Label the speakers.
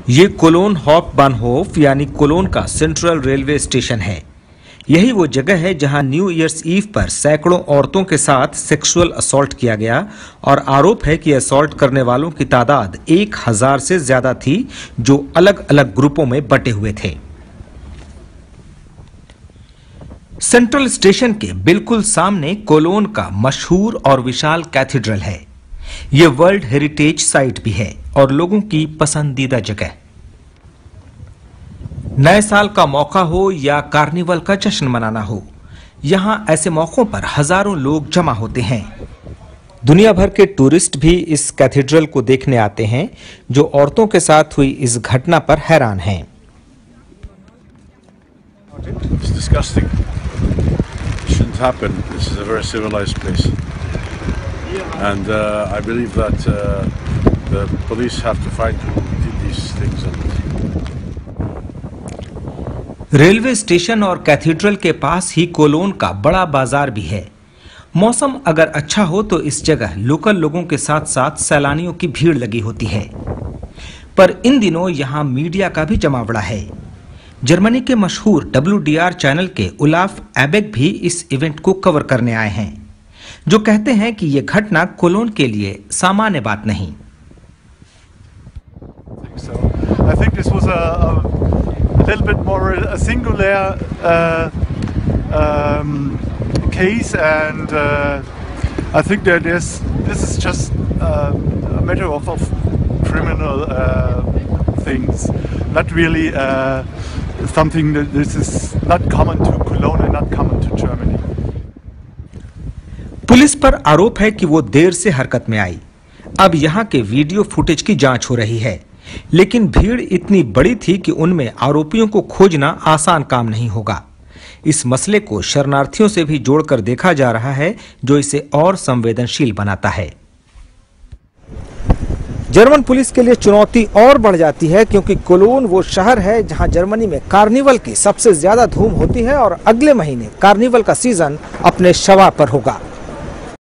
Speaker 1: ये कोलोन हाuptbahnhof यानी कोलोन का सेंट्रल रेलवे स्टेशन है। यही वो जगह है जहां न्यू ईयर्स ईव पर सैकड़ों औरतों के साथ सेक्सुअल असॉल्ट किया गया और आरोप है कि असॉल्ट करने वालों की तादाद 1000 से ज्यादा थी, जो अलग अलग ग्रुपों में बटे हुए थे। सेंट्रल स्टेशन के बिल्कुल सामने कोलोन का मशहूर और विशाल कैथेड्रल है। यह वर्ल्ड हेरिटेज साइट भी है और लोगों की पसंदीदा जगह। नए साल का मौका हो या कार्निवल का जश्न मनाना हो, यहां ऐसे मौकों पर हजारों लोग जमा होते हैं। दुनिया भर के टूरिस्ट भी इस कैथेड्रल को देखने आते हैं, जो औरतों के साथ हुई इस घटना पर हैरान हैं।
Speaker 2: Happen. This is a very civilized place, and I believe that the police have to find who did these things.
Speaker 1: Railway station और कैथेड्रल के पास ही कोलोन का बड़ा बाजार भी है। मौसम अगर अच्छा हो तो इस जगह लोकल लोगों के साथ साथ सैलानियों की भीड़ लगी होती है, पर इन दिनों यहां मीडिया का भी जमावड़ा है। जर्मनी के मशहूर WDR चैनल के उलाफ एबेक भी इस इवेंट को कवर करने आए हैं, जो कहते हैं कि यह घटना कोलोन के लिए सामान्य बात नहीं।
Speaker 3: I think this was a little bit more a singular case, and I think that this is just a matter of criminal things, not really something that this is not common to Cologne and not common to Germany.
Speaker 1: Police पर आरोप है कि वो देर से हरकत में आई। अब यहाँ के वीडियो फुटेज की जांच हो रही है, लेकिन भीड़ इतनी बड़ी थी कि उनमें आरोपियों को खोजना आसान काम नहीं होगा। इस मसले को शरणार्थियों से भी जोड़कर देखा जा रहा है, जो इसे और संवेदनशील बनाता है। जर्मन पुलिस के लिए चुनौती और बढ़ जाती है, क्योंकि कोलोन वो शहर है जहां जर्मनी में कार्निवल की सबसे ज्यादा धूम होती है और अगले महीने कार्निवल का सीजन अपने शवा पर होगा।